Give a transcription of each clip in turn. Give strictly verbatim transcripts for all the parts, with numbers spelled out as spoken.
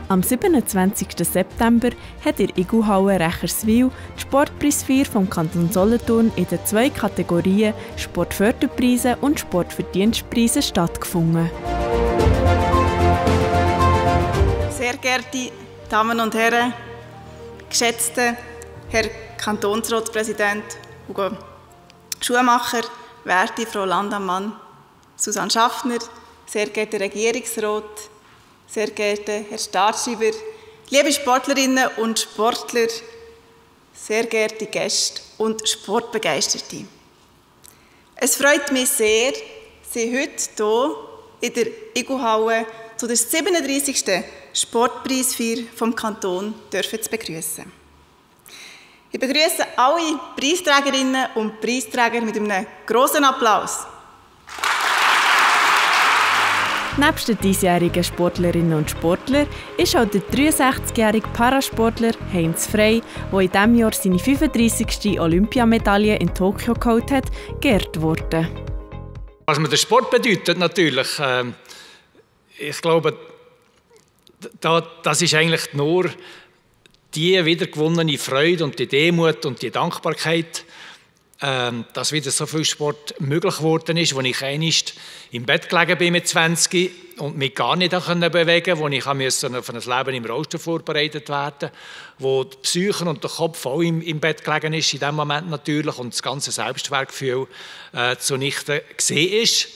Am siebenundzwanzigsten September hat in der Igelhalle Recherswil die Sportpreisfeier vom Kanton Solothurn in den zwei Kategorien Sportförderpreise und Sportverdienstpreise stattgefunden. Sehr geehrte Damen und Herren, geschätzter Herr Kantonsratspräsident Hugo Schumacher, werte Frau Landammann, Susanne Schaffner, sehr geehrter Regierungsrat, sehr geehrter Herr Staatsschreiber, liebe Sportlerinnen und Sportler, sehr geehrte Gäste und Sportbegeisterte. Es freut mich sehr, Sie heute hier in der Igelhalle zu der siebenunddreißigsten Sportpreisfeier vom Kanton dürfen zu begrüßen. Ich begrüße alle Preisträgerinnen und Preisträger mit einem grossen Applaus. Nebst den diesjährigen Sportlerinnen und Sportlern ist auch der dreiundsechzigjährige Parasportler Heinz Frey, der in diesem Jahr seine fünfunddreissigste Olympiamedaille in Tokio geholt hat, geehrt worden. Was mir der Sport bedeutet, natürlich, äh, ich glaube, da, das ist eigentlich nur die wiedergewonnene Freude und die Demut und die Dankbarkeit, Ähm, dass wieder so viel Sport möglich geworden ist, wo ich einmal im Bett gelegen bin mit zwanzig und mich gar nicht bewegen konnte, wo ich musste auf ein Leben im Rollstuhl vorbereitet werden, wo die Psyche und der Kopf auch im, im Bett gelegen ist, in dem Moment natürlich, und das ganze Selbstwertgefühl äh, zunichte gesehen ist.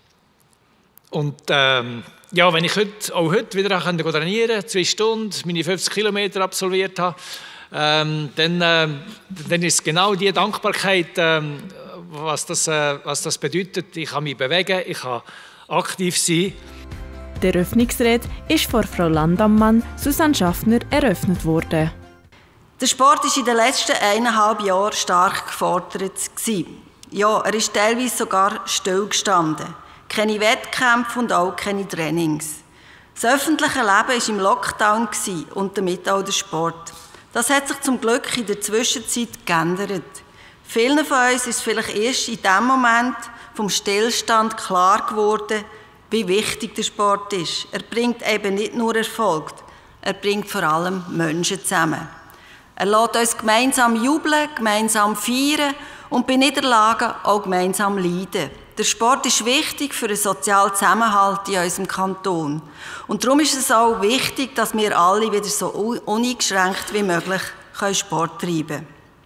Und ähm, ja, wenn ich heute, auch heute wieder trainieren konnte, zwei Stunden, meine fünfzig Kilometer absolviert habe, Ähm, dann, äh, dann ist es genau die Dankbarkeit, äh, was, das, äh, was das bedeutet. Ich kann mich bewegen, ich kann aktiv sein. Die Eröffnungsrede ist von Frau Landammann, Susanne Schaffner, eröffnet worden. Der Sport war in den letzten eineinhalb Jahren stark gefordert. Ja, er ist teilweise sogar stillgestanden. Keine Wettkämpfe und auch keine Trainings. Das öffentliche Leben war im Lockdown und damit auch der Sport. Das hat sich zum Glück in der Zwischenzeit geändert. Vielen von uns ist vielleicht erst in dem Moment vom Stillstand klar geworden, wie wichtig der Sport ist. Er bringt eben nicht nur Erfolg, er bringt vor allem Menschen zusammen. Er lässt uns gemeinsam jubeln, gemeinsam feiern und bei Niederlagen auch gemeinsam leiden. Der Sport ist wichtig für den sozialen Zusammenhalt in unserem Kanton. Und darum ist es auch wichtig, dass wir alle wieder so uneingeschränkt wie möglich Sport treiben können.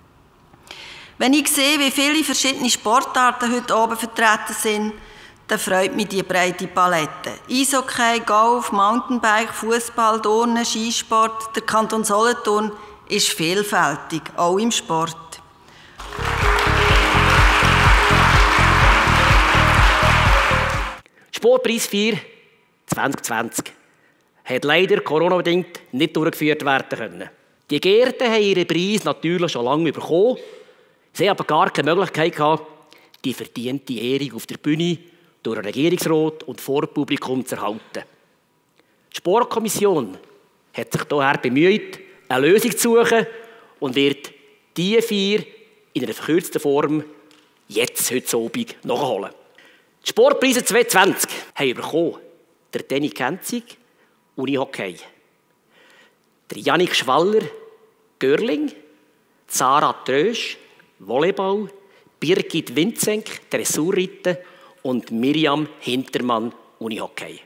Wenn ich sehe, wie viele verschiedene Sportarten heute oben vertreten sind, dann freut mich die breite Palette. Eishockey, Golf, Mountainbike, Fußball, Turnen, Skisport. Der Kanton Solothurn ist vielfältig, auch im Sport. Sportpreisfeier zwanzig zwanzig hat leider Corona-bedingt nicht durchgeführt werden können. Die Geehrten haben ihren Preis natürlich schon lange bekommen. Sie haben aber gar keine Möglichkeit gehabt, die verdiente Ehrung auf der Bühne durch den Regierungsrat und vor dem Publikum zu erhalten. Die Sportkommission hat sich daher bemüht, eine Lösung zu suchen und wird diese Feier in einer verkürzten Form jetzt heute Abend nachholen. Die Sportpreise zwanzig zwanzig haben bekommen der Danny Kenzig, Unihockey, der Jannik Schwaller, Görling, Sarah Trösch, Volleyball, Birgit Winzenk, Dressurreiten und Miriam Hintermann, Unihockey.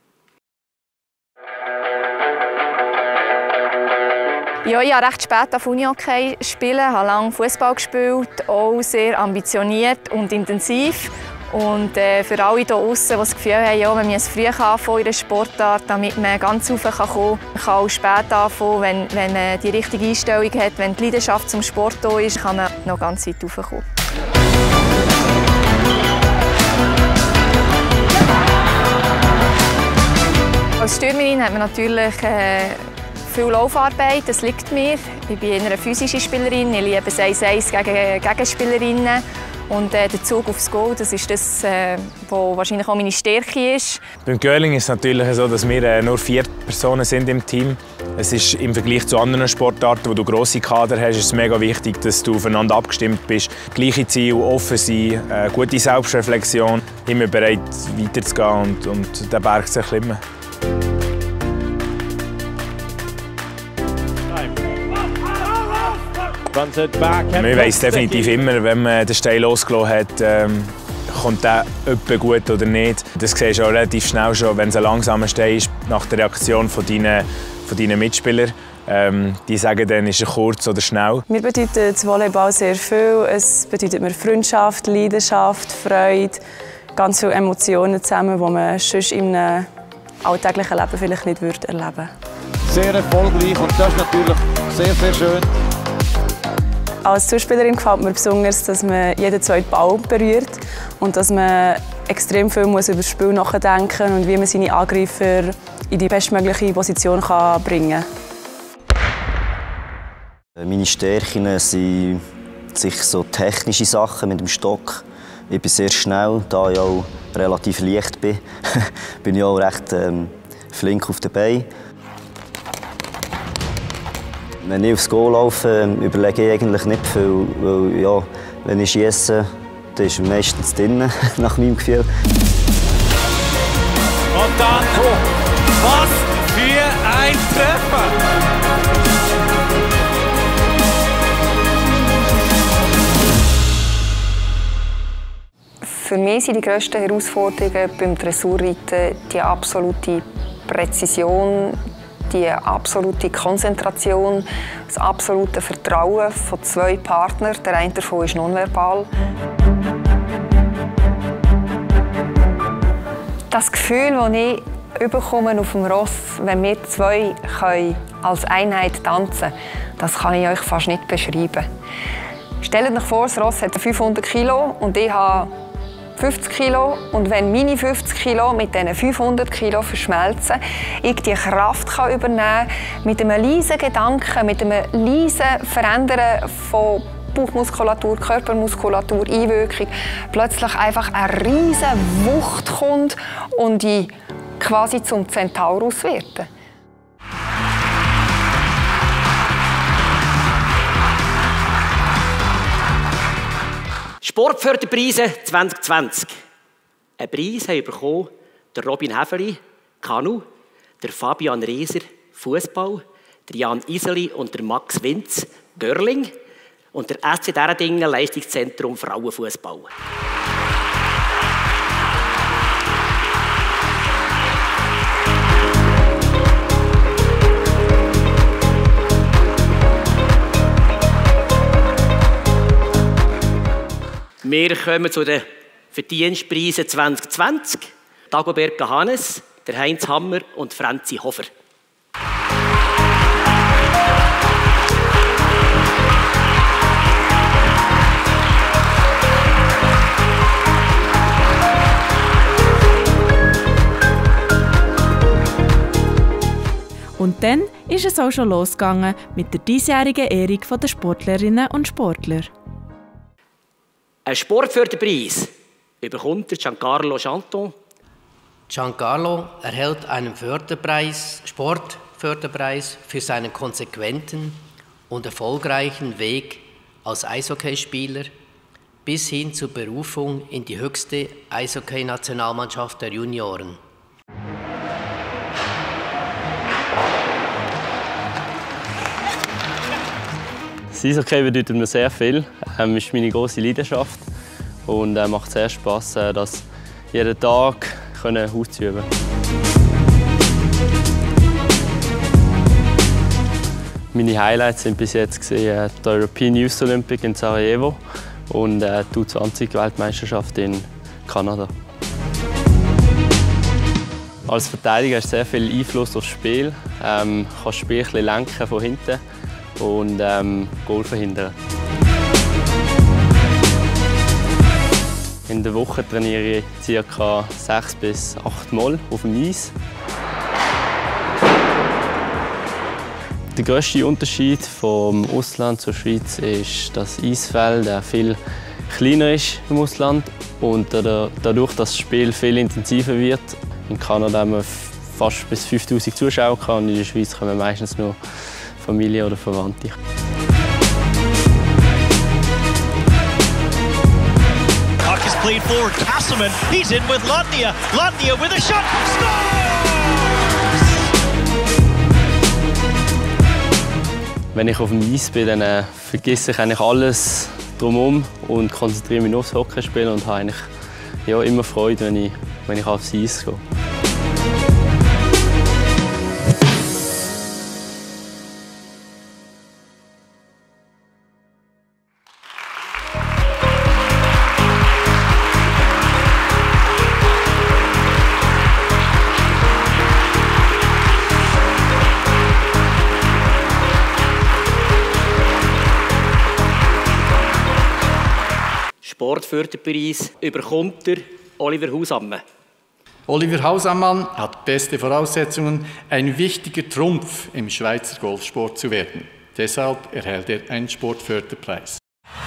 Ja, ich habe recht spät auf Unihockey spielen, habe lange Fußball gespielt, auch sehr ambitioniert und intensiv. Und äh, für alle hier draussen, die das Gefühl haben, ja, man muss früh anfangen in der Sportart, damit man ganz rauf kommen kann. Man kann auch spät anfangen, wenn, wenn man die richtige Einstellung hat, wenn die Leidenschaft zum Sport da ist, kann man noch ganz weit raufkommen. Als Stürmerin hat man natürlich äh, viel Laufarbeit, das liegt mir. Ich bin eine physische Spielerin, ich liebe es eins eins gegen Gegenspielerinnen. Und äh, der Zug aufs Goal, das ist das, äh, was wahrscheinlich auch meine Stärke ist. Beim Curling ist es natürlich so, dass wir äh, nur vier Personen sind im Team. Es ist im Vergleich zu anderen Sportarten, wo du grosse Kader hast, ist es mega wichtig, dass du aufeinander abgestimmt bist. Gleiche Ziele, offen sein, äh, gute Selbstreflexion, immer bereit weiterzugehen und, und den Berg zu erklimmen. Man weiss definitiv immer, wenn man den Stein losgelassen hat, ähm, kommt der etwa gut oder nicht. Das siehst du auch relativ schnell schon, wenn es ein langsamer Stein ist, nach der Reaktion von deinen, von deinen Mitspielern. Ähm, die sagen dann, ist er kurz oder schnell. Mir bedeutet das Volleyball sehr viel. Es bedeutet mir Freundschaft, Leidenschaft, Freude, ganz viele Emotionen zusammen, die man sonst in einem alltäglichen Leben vielleicht nicht erleben würde. Sehr erfolgreich und das ist natürlich sehr, sehr schön. Als Zuspielerin gefällt mir besonders, dass man jeden zweiten Ball berührt und dass man extrem viel muss über das Spiel nachdenken und wie man seine Angreifer in die bestmögliche Position kann bringen kann. Meine Stärken sind sicher so technische Sachen mit dem Stock. Ich bin sehr schnell, da ich auch relativ leicht bin. bin ich auch recht ähm, flink auf den Beinen. Wenn ich aufs Goal laufe, überlege ich eigentlich nicht viel, weil ja, wenn ich schiesse, dann ist es meistens drin, nach meinem Gefühl. Und dann, was für ein Treffer! Für mich sind die grössten Herausforderungen beim Dressurreiten die absolute Präzision, die absolute Konzentration, das absolute Vertrauen von zwei Partnern. Der eine davon ist nonverbal. Das Gefühl, das ich bekomme auf dem Ross, wenn wir zwei können als Einheit tanzen können, das kann ich euch fast nicht beschreiben. Stellt euch vor, das Ross hat fünfhundert Kilo und ich habe fünfzig Kilo. Und wenn meine fünfzig Kilo mit diesen fünfhundert Kilo verschmelzen, ich die Kraft kann übernehmen kann, mit einem leisen Gedanken, mit einem leisen Verändern von Bauchmuskulatur, Körpermuskulatur, Einwirkung, plötzlich einfach eine riesige Wucht kommt und ich quasi zum Centaurus werde. Sportförderpreise zwanzig zwanzig. Einen Preis haben bekommen der Robin Häfeli, Kanu, der Fabian Reser, Fußball, der Jan Iseli und der Max Winz, Görling und der S C Däradingen Leistungszentrum Frauenfußball. Wir kommen zu den Verdienstpreisen zwanzig zwanzig. Dagobert Hannes, der Heinz Hammer und Franzi Hofer. Und dann ist es auch schon losgegangen mit der diesjährigen Ehrung der Sportlerinnen und Sportler. Ein Sportförderpreis bekommt Giancarlo Chanton. Giancarlo erhält einen Förderpreis, Sportförderpreis für seinen konsequenten und erfolgreichen Weg als Eishockeyspieler bis hin zur Berufung in die höchste Eishockey-Nationalmannschaft der Junioren. Das Eishockey bedeutet mir sehr viel. Es ähm, ist meine grosse Leidenschaft und äh, macht sehr Spass, äh, das jeden Tag können auszuüben. Meine Highlights sind bis jetzt gesehen, äh, die European Youth Olympic in Sarajevo und äh, die U zwanzig Weltmeisterschaft in Kanada. Als Verteidiger hast du sehr viel Einfluss aufs Spiel. Ähm, kannst das Spiel ein bisschen lenken von hinten und ähm, Goal verhindern. In der Woche trainiere ich ca. sechs bis acht Mal auf dem Eis. Der grösste Unterschied vom Ausland zur Schweiz ist, dass das Eisfeld viel kleiner ist im Ausland und dadurch, dass das Spiel viel intensiver wird. In Kanada haben wir fast bis fünftausend Zuschauer und in der Schweiz kommen meistens nur Familie oder Verwandte. Puck is played forward. Castleman, he's in with Lotnia. Lotnia with a shot. Scores! Wenn ich auf dem Eis bin, dann äh, vergesse ich eigentlich alles drumherum und konzentriere mich nur aufs Hockeyspielen und habe eigentlich ja, immer Freude, wenn ich, wenn ich aufs Eis gehe. Sportförderpreis überkommt der Oliver Hausammann. Oliver Hausammann hat beste Voraussetzungen, ein wichtiger Trumpf im Schweizer Golfsport zu werden. Deshalb erhält er einen Sportförderpreis.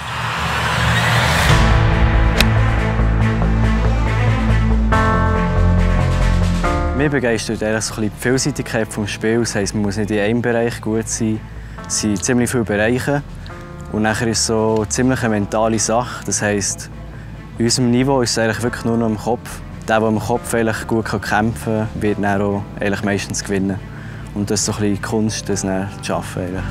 Mich begeistert eigentlich so ein bisschen die Vielseitigkeit des Spiels. Das heisst, man muss nicht in einem Bereich gut sein. Es sind ziemlich viele Bereiche. Und nachher ist es so ziemlich eine mentale Sache. Das heisst, in unserem Niveau ist es eigentlich wirklich nur noch im Kopf. Der, der im Kopf eigentlich gut kämpfen kann, wird dann auch eigentlich meistens gewinnen. Und das ist so ein bisschen die Kunst, das dann zu schaffen. Eigentlich.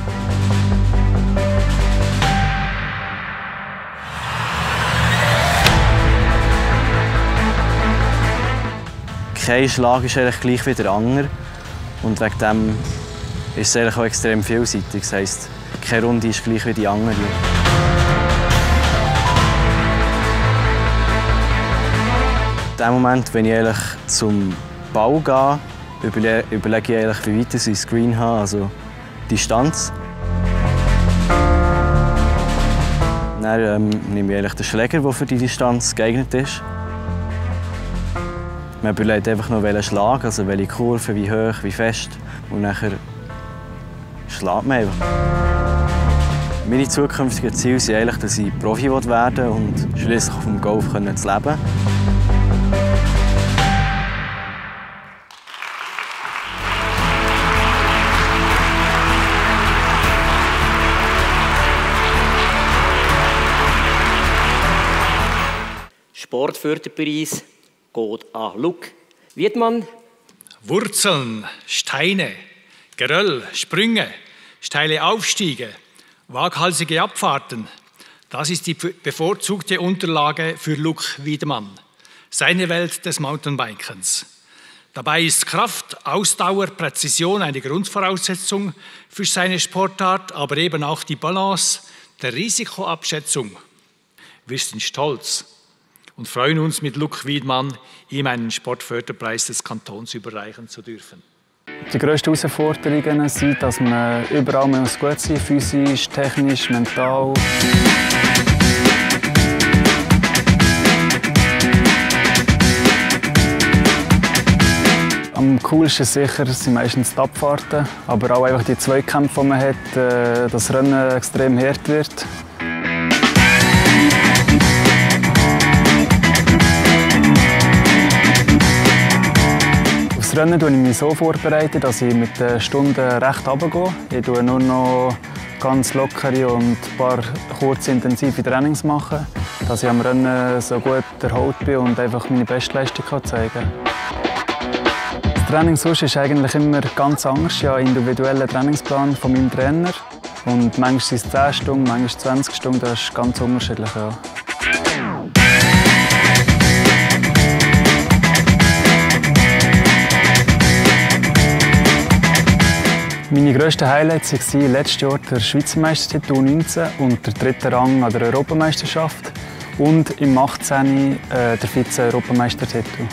Kein Schlag ist eigentlich gleich wie der andere. Und wegen dem ist es eigentlich auch extrem vielseitig. Das heisst, keine Runde ist gleich wie die andere. In dem Moment, wenn ich eigentlich zum Ball gehe, überle überlege ich eigentlich, wie weit ich das Screen habe, also Distanz. Dann ähm, nehme ich eigentlich den Schläger, der für die Distanz geeignet ist. Man überlegt einfach noch, welchen Schlag, also welche Kurve, wie hoch, wie fest. Und nachher schlägt man einfach. Meine zukünftigen Ziele sind eigentlich, dass ich Profi werden will und schließlich auf dem Golf zu leben. Sportförderpreis geht an Luc Wiedmann. Wurzeln, Steine, Geröll, Sprünge, steile Aufstiege, waghalsige Abfahrten. Das ist die bevorzugte Unterlage für Luc Wiedmann. Seine Welt des Mountainbikens. Dabei ist Kraft, Ausdauer, Präzision eine Grundvoraussetzung für seine Sportart, aber eben auch die Balance der Risikoabschätzung. Wir sind stolz und freuen uns, mit Luc Wiedmann ihm einen Sportförderpreis des Kantons überreichen zu dürfen. Die grössten Herausforderungen sind, dass man überall muss gut sein muss, physisch, technisch, mental. Am coolsten sicher sind meistens die Abfahrten, aber auch einfach die Zweikämpfe, die man hat, dass das Rennen extrem hart wird. Das Rennen bereite ich mich so vor, dass ich mit den Stunden recht runtergehe. Ich mache nur noch ganz lockere und ein paar kurze, intensive Trainings machen, dass ich am Rennen so gut erholt bin und einfach meine Bestleistung zeigen kann. Das Training sonst ist eigentlich immer ganz anders. Ich habe einen individuellen Trainingsplan von meinem Trainer. Und manchmal sind es zehn Stunden, manchmal zwanzig Stunden, das ist ganz unterschiedlich. Ja. Meine grössten Highlights waren letztes Jahr der Schweizer Meistertitel U neunzehn und der dritte Rang an der Europameisterschaft und im achtzehn äh, der Vize-Europameistertitel.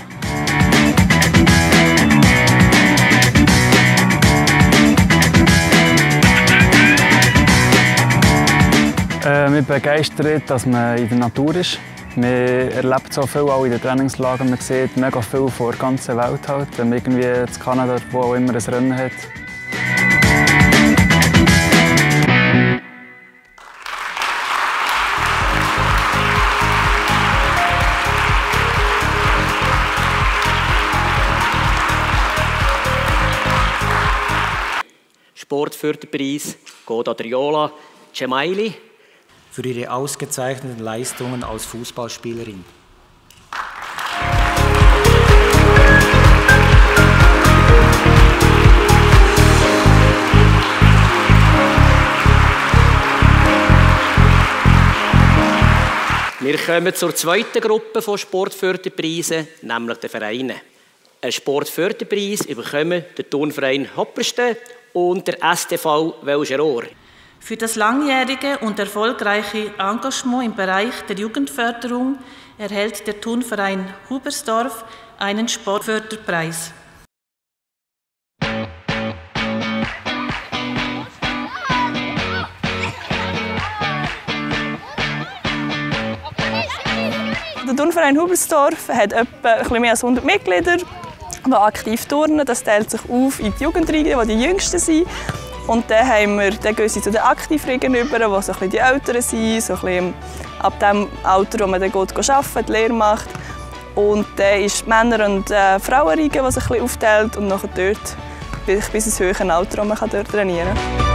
Äh, mich begeistert, dass man in der Natur ist. Man erlebt so viel auch in den Trainingslagern. Man sieht mega viel von der ganzen Welt. Halt. Wenn man irgendwie in Kanada, wo auch immer ein Rennen hat. Sportförderpreis geht an Riola Cemaili. Für ihre ausgezeichneten Leistungen als Fußballspielerin. Wir kommen zur zweiten Gruppe von Sportförderpreisen, nämlich den Vereinen. Einen Sportförderpreis bekommen der Turnverein Hoppersten und der S T V Welscherohr. Für das langjährige und erfolgreiche Engagement im Bereich der Jugendförderung erhält der Turnverein Hubersdorf einen Sportförderpreis. Der Turnverein Hubersdorf hat etwa ein bisschen mehr als hundert Mitglieder, die aktiv turnen. Das teilt sich auf in die Jugendriege, die die jüngsten sind. Und dann, haben wir, dann gehen sie zu den Aktivriegen über, die so ein bisschen die Älteren sind, so ein bisschen ab dem Alter, wo man dann geht, arbeiten, die Lehre macht. Und dann ist die Männer- und äh, Frauenriege, die sich ein bisschen aufteilt und nachher dort bis, bis ins höhere Alter, wo man dort trainieren kann.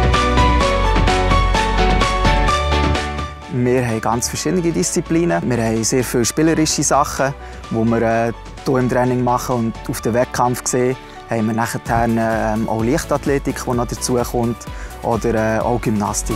Wir haben ganz verschiedene Disziplinen. Wir haben sehr viele spielerische Sachen, die wir äh, hier im Training machen. Und auf den Wettkampf gesehen haben wir nachher äh, auch Leichtathletik, die noch dazukommt, oder äh, auch Gymnastik.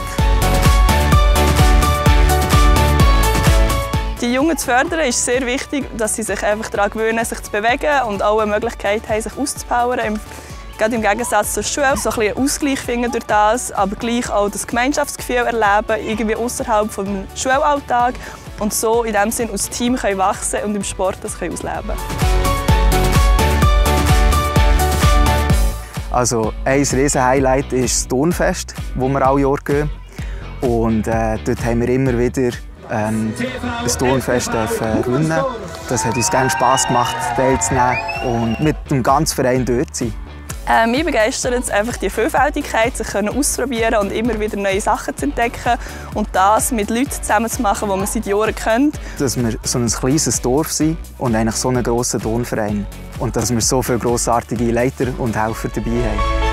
Die Jungen zu fördern ist sehr wichtig, dass sie sich einfach daran gewöhnen, sich zu bewegen und auch eine Möglichkeit haben, sich auszupowern. Gerade im Gegensatz zur Schule, so ein bisschen einen Ausgleich finden durch das, aber gleich auch das Gemeinschaftsgefühl erleben, irgendwie außerhalb des Schulalltags und so in dem Sinn als Team können wachsen und im Sport das können ausleben. Also ein riesen Highlight ist das Turnfest, wo wir alle Jahre gehen. Und äh, dort haben wir immer wieder ähm, ein Turnfest dürfen gewinnen. Das hat uns gerne Spass gemacht, teilzunehmen und mit dem ganzen Verein dort zu sein. Äh, mich begeistert es einfach die Vielfältigkeit, sich auszuprobieren und immer wieder neue Sachen zu entdecken und das mit Leuten zusammen zu machen, die man seit Jahren kennt. Dass wir so ein kleines Dorf sind und eigentlich so einen grossen Turnverein. Und dass wir so viele grossartige Leiter und Helfer dabei haben.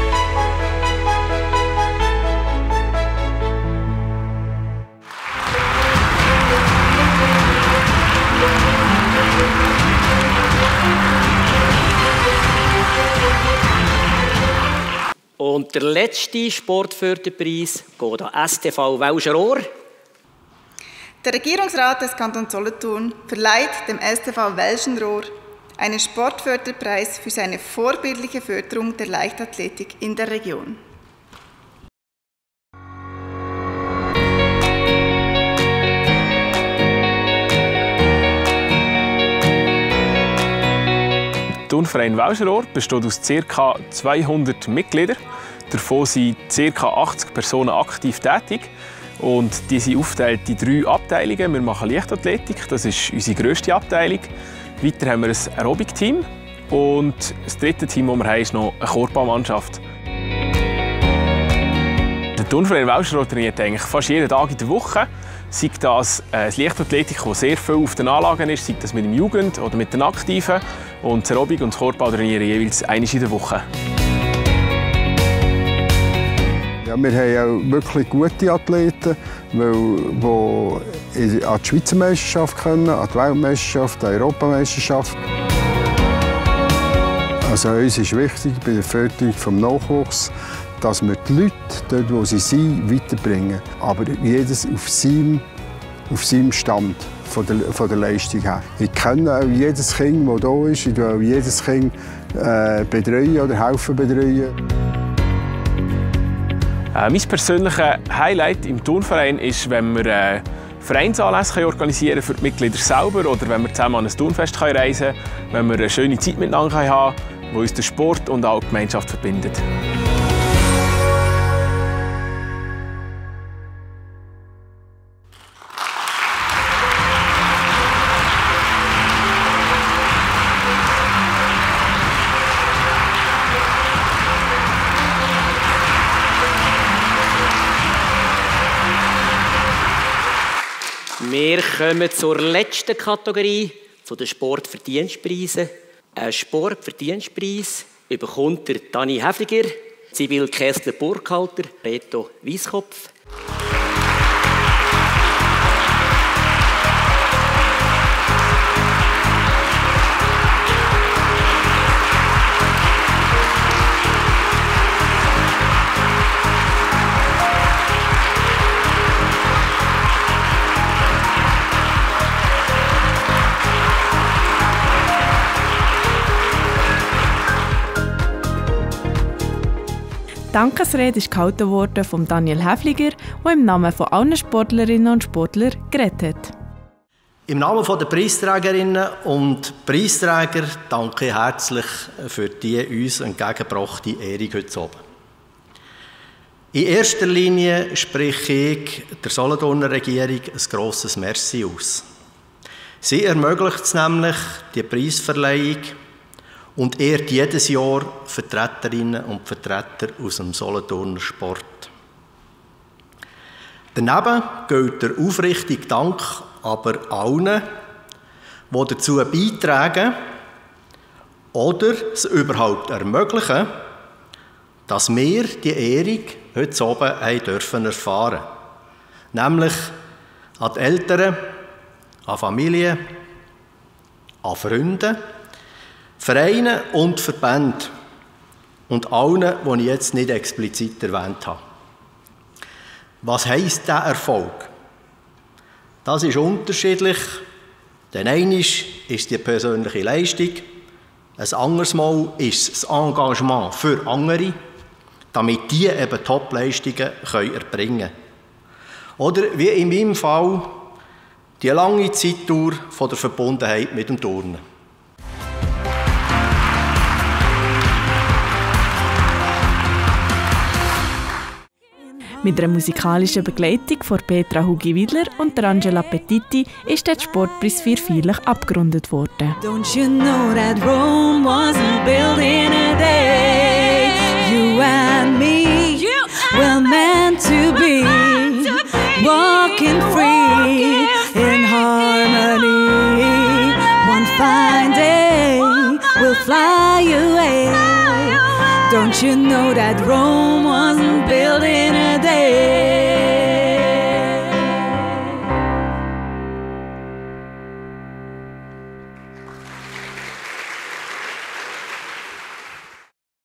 Und der letzte Sportförderpreis geht an S T V Welscherohr. Der Regierungsrat des Kantons Solothurn verleiht dem S T V Welschenrohr einen Sportförderpreis für seine vorbildliche Förderung der Leichtathletik in der Region. Der Turnverein Welscherohr besteht aus ca. zweihundert Mitgliedern. Davon sind ca. achtzig Personen aktiv tätig. Und die sind aufgeteilt in drei Abteilungen. Wir machen Leichtathletik, das ist unsere grösste Abteilung. Weiter haben wir ein Aerobic-Team. Und das dritte Team, das wir haben, ist noch eine Korbballmannschaft. Der Turnverein Welscherohr trainiert eigentlich fast jeden Tag in der Woche. Sei das das Leichtathletik, das sehr viel auf den Anlagen ist, sei das mit dem Jugend- oder mit den Aktiven. Und das Aerobic und das Korbball trainieren jeweils einmal in der Woche. Ja, wir haben auch wirklich gute Athleten, die an die Schweizer Meisterschaft können, an die Weltmeisterschaft, an die Europameisterschaft. Also uns ist wichtig bei der Förderung des Nachwuchs, dass wir die Leute, dort wo sie sind, weiterbringen. Aber jedes auf seinem, auf seinem Stand von der, von der Leistung her. Ich kenne auch jedes Kind, das hier ist. Ich will jedes Kind äh, betreuen oder helfen betreuen. Äh, mein persönliches Highlight im Turnverein ist, wenn wir äh, Vereinsanlässe organisieren für die Mitglieder selber oder wenn wir zusammen an ein Turnfest reisen können, wenn wir eine schöne Zeit miteinander haben können, die uns den Sport und auch die Gemeinschaft verbindet. Wir kommen zur letzten Kategorie, zu den Sportverdienstpreisen. Ein Sportverdienstpreis bekommt der Dani Häfliger, Sibyl Kessler-Burkhalter, Reto Weiskopf. Dankesrede ist gehalten worden von Daniel Häfliger, der im Namen von allen Sportlerinnen und Sportlern geredet hat. Im Namen der Preisträgerinnen und Preisträger danke ich herzlich für die uns entgegengebrachte Ehrung heute Abend. In erster Linie spreche ich der Solothurner Regierung ein grosses Merci aus. Sie ermöglicht es nämlich, die Preisverleihung, und ehrt jedes Jahr Vertreterinnen und Vertreter aus dem Solothurner Sport. Daneben gilt der aufrichtige Dank aber allen, die dazu beitragen oder es überhaupt ermöglichen, dass wir die Ehrung heute oben haben dürfen erfahren. Nämlich an die Eltern, an Familien, an Freunde, Vereine und Verbände und allen, die ich jetzt nicht explizit erwähnt habe. Was heisst dieser Erfolg? Das ist unterschiedlich. Denn einmal ist die persönliche Leistung, ein anderes Mal ist das Engagement für andere, damit die eben Top-Leistungen erbringen können. Oder wie in meinem Fall die lange Zeitdauer von der Verbundenheit mit dem Turnen. Mit einer musikalischen Begleitung von Petra Hugi-Widler und der Angela Petiti ist der Sportpreis feierlich abgerundet worden. Don't you know that Rome wasn't built in a day? You and me, you were meant to be, walking free in harmony. One fine day we'll fly away. Don't you know that Rome wasn't built in a day?